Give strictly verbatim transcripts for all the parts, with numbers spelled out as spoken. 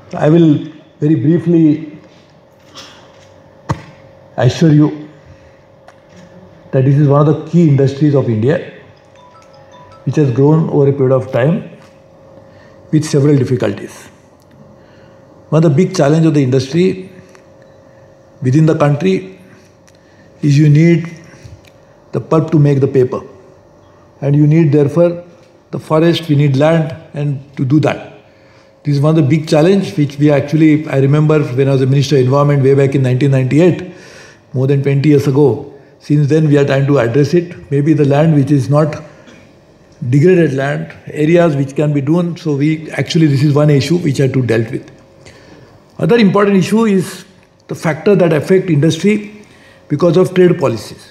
I will very briefly assure you that this is one of the key industries of India, which has grown over a period of time with several difficulties. One of the big challenges of the industry within the country is you need the pulp to make the paper, and you need therefore the forest, we need land, and to do that. This is one of the big challenges which we actually, I remember when I was a Minister of Environment way back in nineteen ninety-eight, more than twenty years ago. Since then we are trying to address it. Maybe the land which is not degraded land, areas which can be done, so we actually, this is one issue which I had to dealt with. Other important issue is the factor that affect industry because of trade policies.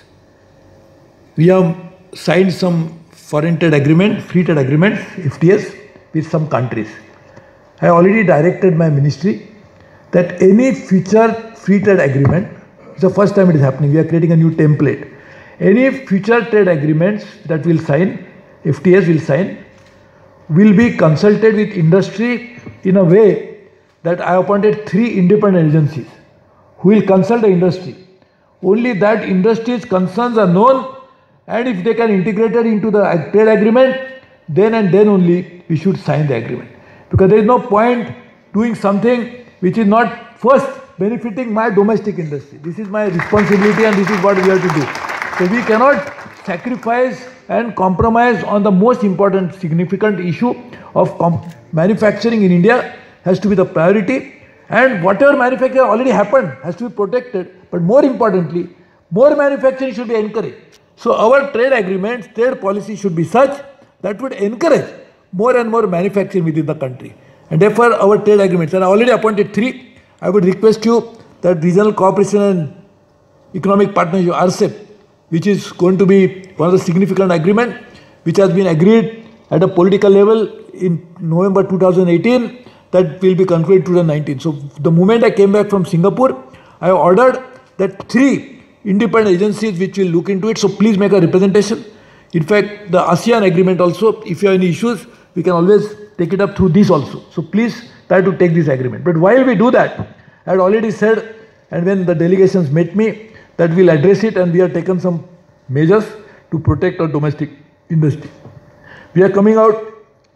We have signed some foreign trade agreement, free trade agreements, F T S, with some countries. I already directed my ministry that any future free trade agreement, it's the first time it is happening, we are creating a new template. Any future trade agreements that will sign, F T S will sign, will be consulted with industry in a way that I appointed three independent agencies who will consult the industry. Only that industry's concerns are known, and if they can integrate it into the trade agreement, then and then only we should sign the agreement. Because there is no point doing something which is not first benefiting my domestic industry. This is my responsibility and this is what we have to do. So we cannot sacrifice and compromise on the most important significant issue of manufacturing in India. Has to be the priority, and whatever manufacturing already happened has to be protected, but more importantly, more manufacturing should be encouraged. So our trade agreements, trade policy should be such that would encourage more and more manufacturing within the country. And therefore our trade agreements, and I already appointed three, I would request you that Regional Cooperation and Economic Partnership, R C E P, which is going to be one of the significant agreement, which has been agreed at a political level in November two thousand eighteen, that will be concluded to the nineteenth. So the moment I came back from Singapore, I ordered that three independent agencies which will look into it. So please make a representation. In fact, the ASEAN agreement also, if you have any issues, we can always take it up through this also. So please try to take this agreement. But while we do that, I had already said, and when the delegations met me, that we'll address it, and we have taken some measures to protect our domestic industry. We are coming out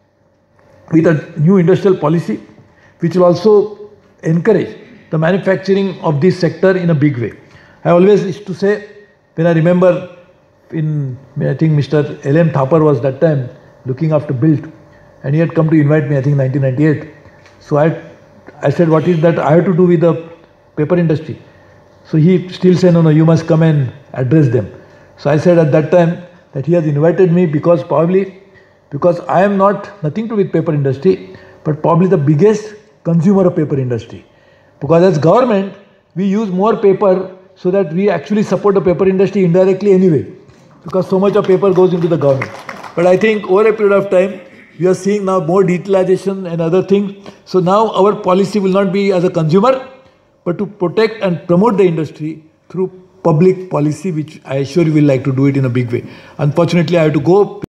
with a new industrial policy which will also encourage the manufacturing of this sector in a big way. I always used to say, when I remember in, I think Mister L M Thapar was that time looking after Built, and he had come to invite me, I think nineteen ninety-eight. So I, I said, what is that I have to do with the paper industry? So he still said, no, no, you must come and address them. So I said at that time that he has invited me because probably because I am not nothing to do with paper industry, but probably the biggest consumer of paper industry. Because as government, we use more paper so that we actually support the paper industry indirectly anyway, because so much of paper goes into the government. But I think over a period of time, we are seeing now more digitalization and other things. So now our policy will not be as a consumer, but to protect and promote the industry through public policy, which I assure you will like to do it in a big way. Unfortunately, I have to go.